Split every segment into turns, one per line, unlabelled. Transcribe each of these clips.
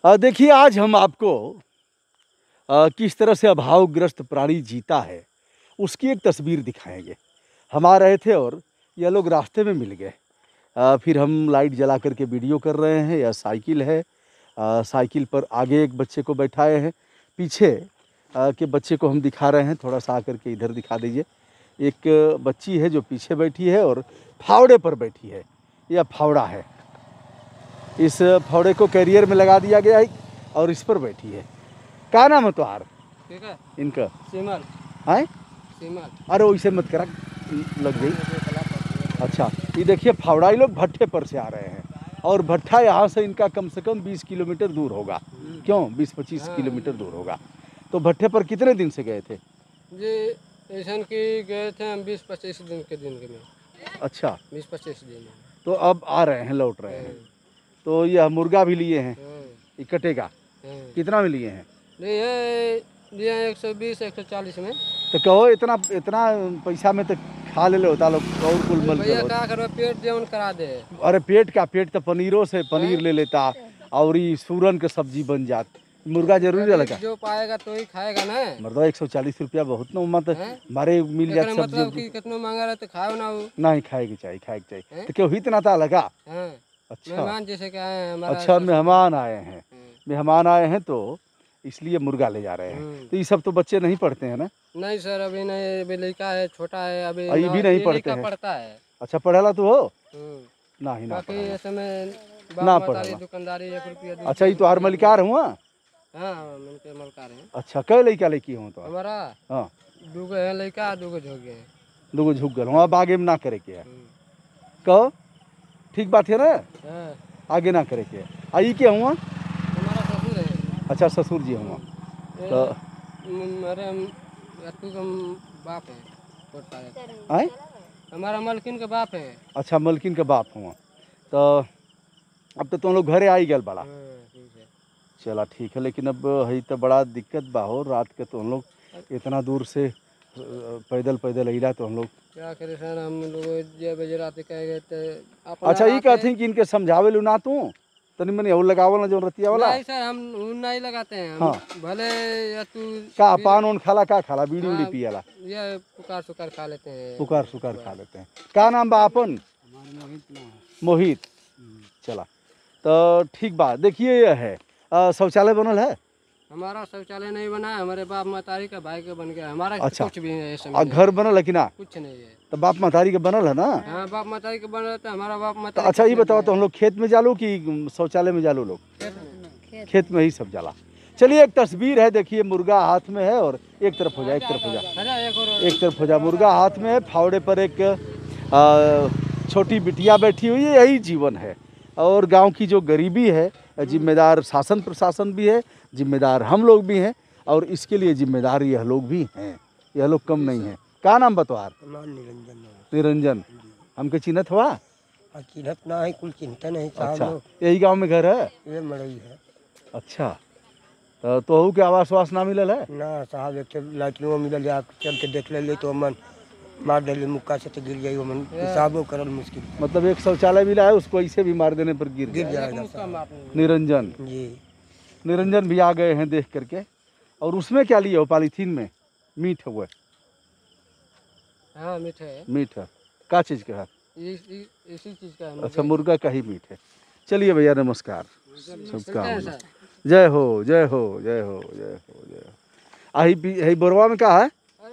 देखिए आज हम आपको किस तरह से अभावग्रस्त प्राणी जीता है उसकी एक तस्वीर दिखाएंगे। हम आ रहे थे और यह लोग रास्ते में मिल गए। फिर हम लाइट जला करके वीडियो कर रहे हैं। यह साइकिल है। साइकिल पर आगे एक बच्चे को बैठाए हैं, पीछे के बच्चे को हम दिखा रहे हैं। थोड़ा सा आकर के इधर दिखा दीजिए। एक बच्ची है जो पीछे बैठी है और फावड़े पर बैठी है। यह फावड़ा है। इस फावड़े को कैरियर में लगा दिया गया है और इस पर बैठी है। क्या नाम है तुम्हारा?
ठीक है
इनका
सिमल
है।
सिमल।
अरे वैसे मत करा, लग गई। अच्छा, ये देखिए फावड़ा, ये लोग भट्ठे पर से आ रहे हैं और भट्ठा यहाँ से इनका कम से कम 20 किलोमीटर दूर होगा। क्यों 20-25 किलोमीटर दूर होगा। तो भट्ठे पर कितने दिन से गए थे?
जी ऐसा कि गए थे हम 20-25 दिन के में। अच्छा 20-25 दिन।
तो अब आ रहे हैं, लौट रहे हैं। तो यह मुर्गा भी लिए हैं, ये कटेगा। कितना में लिए हैं?
लिए 120-140 में।
तो कहो इतना इतना पैसा में तो खा ले होता लोग और कुल मल
भैया क्या करो, पेट देवन करा दे।
अरे पेट का पेट तो पनीरों से पनीर ले लेता और ये सूरन के सब्जी बन जात। मुर्गा जरूरी लगा,
जो पाएगा तो ही खाएगा ना।
मर्दवा 140 रुपया बहुत न मत हमारे मिल जात सब्जी।
मतलब कि कितना मांगा रहे तो खाओ ना वो।
नहीं खाएगी चाहिए, खाएगी चाहिए। तो क्यों इतना था लगा? अच्छा
मेहमान जैसे कि आए हैं।
अच्छा मेहमान आए हैं, मेहमान आए हैं तो इसलिए मुर्गा ले जा रहे हैं। तो ये सब तो बच्चे नहीं पढ़ते हैं ना?
नहीं सर, अभी नहीं, अभी लड़का है, छोटा है, अभी
ये भी नहीं पढ़ते हैं।
पढ़ता है। अच्छा
पढ़ेला तू हो? नहीं ना
बाकी ऐसे में
ना पढ़ेला।
दुकानदारी 1 रुपया।
अच्छा ये तो हर मलिकार हुआ?
हाँ मिलके मलकार हैं।
अच्छा कई लड़का लड़की हो तो?
हमारा
हाँ
2 है लड़का, 2 झोंक गए हैं।
2 झुक गए अब आगे में ना करे के है। कहो ठीक बात है ना, आगे ना करे के। आई क्या हुआ?
हमारा ससुर है।
अच्छा ससुर जी हुआ। तो
अरे अतु का बाप है, छोटा है।
आए
हमारा मलकिन का बाप है।
अच्छा मलकिन का बाप हुआ। तो अब तो तुम लोग घरे आई गल बड़ा। चला ठीक है, लेकिन अब है तो बड़ा दिक्कत बा हो। रात के तो हम लोग इतना दूर से पैदल पैदल अला तो हम लोग
क्या करे सर, हम लोग 1 बजे रात कह गए तो।
अच्छा ये कहते कि इनके समझावे लू ना तू तनी मनी और लगावल ना जो रतिया वाला।
नहीं सर, हम नहीं लगाते हैं।
हाँ
भले या तू
का पान उन खाला, का खाला बीड़ी उड़ी पियला?
ये पुकार सुकार खा लेते हैं।
पुकार सुकार खा लेते हैं। क्या नाम बा अपन? मोहित। चला तो ठीक बात। देखिए यह है शौचालय बनल है।
हमारा शौचालय नहीं बना है, हमारे बाप महतारी का भाई का बन गया। हमारा
अच्छा
कुछ भी है।
घर बनल है कि ना?
कुछ नहीं है।
तो बाप महतारी का बनल है ना?
हाँ बाप महतारी का बन रहा था, हमारा बाप
तो
महतारी।
अच्छा ये बताओ तो हम लोग खेत में जालू कि शौचालय में जालू? लोग खेत में ही सब जाला। चलिए एक तस्वीर है, देखिए मुर्गा हाथ में है और एक तरफ हो जा, एक तरफ हो जा, एक तरफ हो जा। मुर्गा हाथ में है, फावड़े पर एक छोटी बिटिया बैठी हुई है। यही जीवन है। और गांव की जो गरीबी है, जिम्मेदार शासन प्रशासन भी है, जिम्मेदार हम लोग भी हैं और इसके लिए जिम्मेदार यह लोग भी हैं। यह लोग कम नहीं है। क्या नाम बतवार? निरंजन। हमके चिन्हत हुआ?
चिन्हत ना है, कुल चिंता नहीं।
अच्छा यही गांव में घर है?
ये मड़ई है।
अच्छा तो के आवास वास ना मिलल है
ना साहब, एक लाइटों मिलल है, चल के देख ले तो मन मार दे मुक्का से तो गिर जाई। मन हिसाबो करल मुश्किल।
मतलब एक शौचालय मिला है, उसको ऐसे भी मार देने पर गिर
जाएगा।
निरंजन
जी, निरंजन
भी आ गए हैं देख करके। और उसमें क्या लिए हो? पॉलीथीन में मीट हुआ?
हाँ मीट है।
मीट है? क्या चीज़ का है?
इसी चीज़ का है।
अच्छा मुर्गा का ही मीट है। चलिए भैया नमस्कार, शुभकामना। जय हो जय हो जय हो जय हो जय हो। आई बोरवा में क्या है?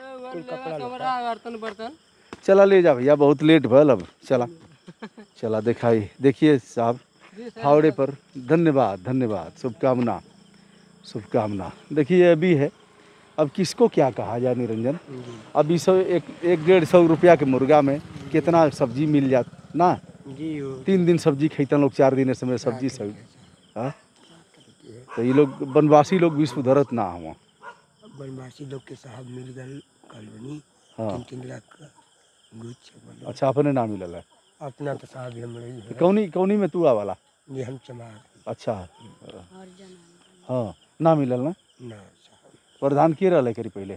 बर्तन चला ले जा भैया, बहुत लेट भल अब। चला चला दिखाई। देखिए साहब फावड़े पर। धन्यवाद धन्यवाद, शुभकामना शुभकामना। देखिए अभी है, अब किसको क्या कहा जाए निरंजन। अब 100-150 रुपया के मुर्गा में कितना सब्जी मिल जात ना? 3 दिन सब्जी खैता लोग, 4 दिन समय सब्जी सब। हाँ तो ये लोग वनवासी लोग भी सुधरत ना हुआ।
वनवासी लोग के साहब मिल गए कॉलोनी।
हाँ
3 लाख का गुच्छ।
अच्छा अपने ना मिलल है?
अपना तो साहब हम
कौनी में तू आवाला?
ये हम चमार।
अच्छा हाँ ना मिलल ना? प्रधान के रहा करी पहले?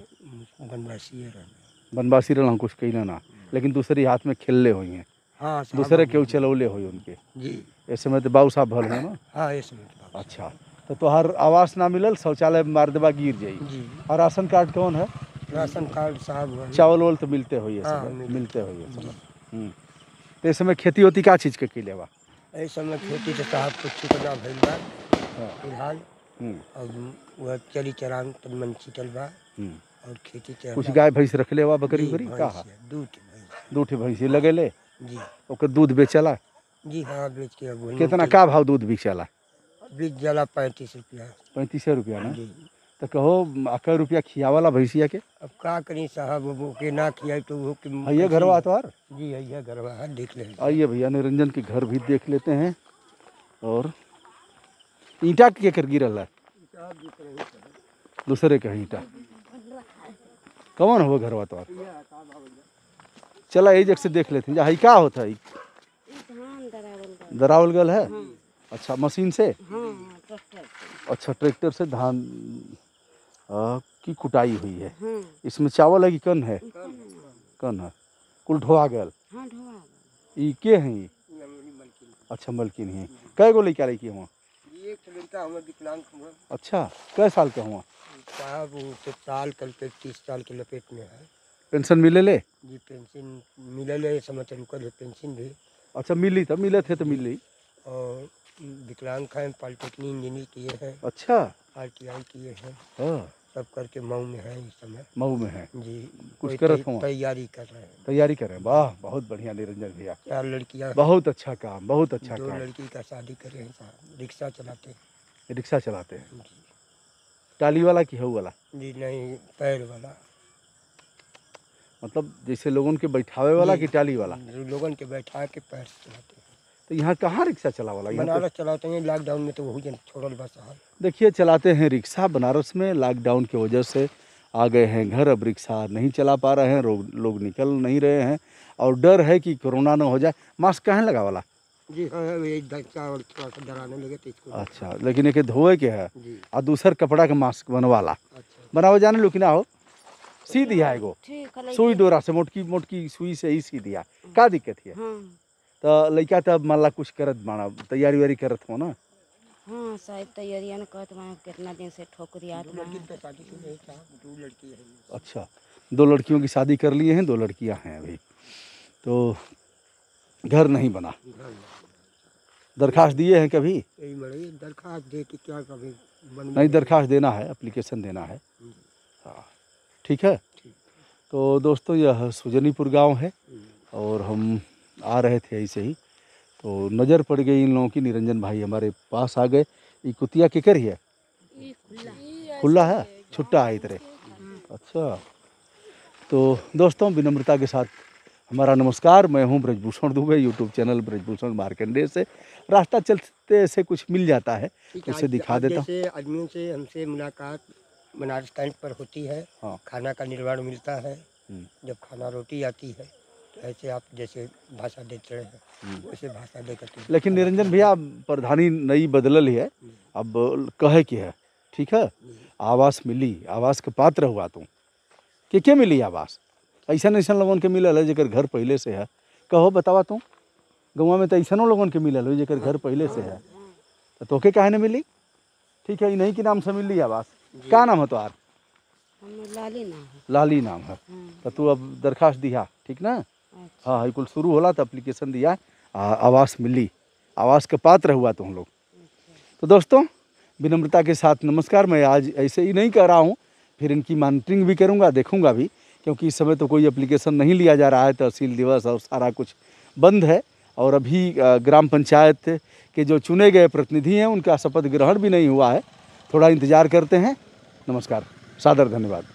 वनवासी रहा कुछ कही ना, लेकिन दूसरी हाथ में खेलले हुई हैं। हाँ दूसरे केहू चलौले हुई उनके जी। ऐसे में तो बाबू साहब भल है ना? हाँ ऐसे में। अच्छा तो तोहार आवास ना मिलल, शौचालय मार देबा गिर जाई।
जी।
और राशन कार्ड कौन है?
राशन कार्ड साहब है।
चावल वावल तो मिलते हो ये
हाँ,
सब, मिलते हो ये
जी।
सब। तो इस समय खेती होती का चीज़ के कैले बा?
इस समय खेती तो साहब कुछ छुटना भइल बा
हाँ।
फिलहाल। अब वह चली चरान तन मन छिटल बा और खेती चल
कुछ गाय भैंस रखले बा, बकरी
जी,
उकरी का?
भैंस है, दूध भैंस।
2 ठे भैंसी लगेले,
जी।
ओकर दूध बेचला?
जी हाँ, बेच के अब
कितना का भाव दूध बिकला?
बीच जला 35 रुपया।
35 रुपया ना?
जी।
तो कहो कै रुपया खियावाला भैंसिया के?
अब का करी साहब, वो के ना खियाई तो वो के
आइए घरवा तोहार।
जी है घरवा है, देख ले।
आइए भैया, निरंजन के घर भी देख लेते हैं। और ईंटा के कर गिरल है? दूसरे के ईंटा कौन हो घरवा तोहार? चला यही जग से देख लेते हैं। जा, का होता है? दरावल गल है? अच्छा, मशीन से? अच्छा, ट्रैक्टर से धान की कुटाई हुई है। इसमें चावल है कि कन है? कन है, कुल ढोआ गल। ई के हैं ई? अच्छा, मलकिन है। कै गो लड़का लड़की हुआ?
एक लड़का हमारा विकलांग हुआ।
अच्छा, कै साल का हुआ?
साहब वो तो साल कल के 30 साल के लपेट में है।
पेंशन मिले ले?
जी पेंशन मिले ले, समाचार रुकल है पेंशन भी।
अच्छा, मिली तब मिले थे तो मिली।
और विकलांग हैं, पॉलिटेक्निक इंजीनियर किए हैं।
अच्छा,
ITI किए हैं।
हाँ,
सब करके मऊ में है इस समय।
मऊ में है
जी।
कुछ करत हुआ?
तैयारी कर रहे हैं।
तैयारी कर रहे हैं, वाह बहुत बढ़िया निरंजन भैया,
4 लड़कियां,
बहुत अच्छा काम, बहुत अच्छा
2
काम।
लड़की का शादी करे हैं साहब, रिक्शा चलाते हैं।
रिक्शा चलाते हैं?
जी।
टाली वाला कि हऊ वाला?
जी नहीं, पैर वाला।
मतलब जैसे लोगों के बैठावे वाला कि टाली वाला?
लोगन के बैठा के पैर से चलाते हैं।
तो यहाँ कहाँ रिक्शा चला वाला? यहाँ
बनारस चलाते हैं, लॉकडाउन में तो वही जन छोड़ल बस साहब।
देखिए, चलाते हैं रिक्शा बनारस में, लॉकडाउन की वजह से आ गए हैं घर, अब रिक्शा नहीं चला पा रहे हैं, लोग निकल नहीं रहे हैं और डर है कि कोरोना न हो जाए। मास्क कहाँ लगा वाला?
जी हाँ, ये चावल थोड़ा सा डराने लगे तो इसको।
अच्छा, लेकिन एक धोए के है
जी।
और दूसर कपड़ा के मास्क बनवाला।
अच्छा।
बनावे जाने लो कि ना हो? सी दिया है एगो सुई डोरा से, मोटकी मोटकी सुई से ही सी दिया। का दिक्कत है? तो लड़का तब मान ला कुछ करत बाना, तैयारी वारी करत हो ना?
हाँ साहब, तैयारियां न करत बाना, कितना दिन से ठोकरियात बाना।
2 लड़की है।
अच्छा, 2 लड़कियों की शादी कर लिए हैं, 2 लड़कियां हैं अभी, तो घर नहीं बना। दरखास्त दिए हैं कभी?
यही बड़ी दरखास्त दे के क्या कभी
नहीं, दरखास्त देना है, एप्लीकेशन देना है। हाँ, ठीक है। तो दोस्तों, यह सुजनीपुर गांव है और हम आ रहे थे ऐसे ही, तो नज़र पड़ गई इन लोगों की। निरंजन भाई हमारे पास आ गए। ये कुतिया केकर ही है? खुला है, छुट्टा है इधर। अच्छा, तो दोस्तों, विनम्रता के साथ हमारा नमस्कार। मैं हूं ब्रजभूषण दुबे, यूट्यूब चैनल ब्रजभूषण मार्कंडेय से। रास्ता चलते से कुछ मिल जाता है, उसे दिखा देता हूँ।
जैसे आदमियों से हमसे मुलाकात बनारस कैंप पर होती है।
हाँ।
खाना का निर्माण मिलता है। जब खाना रोटी आती है तो ऐसे आप जैसे भाषा देते रहे हैं वैसे भाषा देकर।
लेकिन निरंजन भैया, प्रधानी नई बदलल है, अब कहे की है, ठीक है? आवास मिली, आवास के पात्र हुआ तुम के मिली आवास? ऐसा ऐसा लोगों के मिलल है जेकर घर पहले से है। कहो बतावा तुम, गाँव में तो ऐसा लोगों के मिलल हो जेकर घर पहले से है, तो तोके काहे न मिली? ठीक है, इन्हीं के नाम से मिली आवास। क्या नाम है तुम्हार?
लाली नाम है।
लाली नाम है। तो तू अब दरखास्त दिया, ठीक ना? हाँ, कुल शुरू होला तो एप्लीकेशन दिया, आवास मिली, आवास के पात्र हुआ तुम लोग। तो दोस्तों, विनम्रता के साथ नमस्कार। मैं आज ऐसे ही नहीं कर रहा हूँ, फिर इनकी मॉनिटरिंग भी करूँगा, देखूँगा भी, क्योंकि इस समय तो कोई एप्लीकेशन नहीं लिया जा रहा है। तहसील दिवस और सारा कुछ बंद है और अभी ग्राम पंचायत के जो चुने गए प्रतिनिधि हैं उनका शपथ ग्रहण भी नहीं हुआ है। थोड़ा इंतज़ार करते हैं। नमस्कार, सादर धन्यवाद।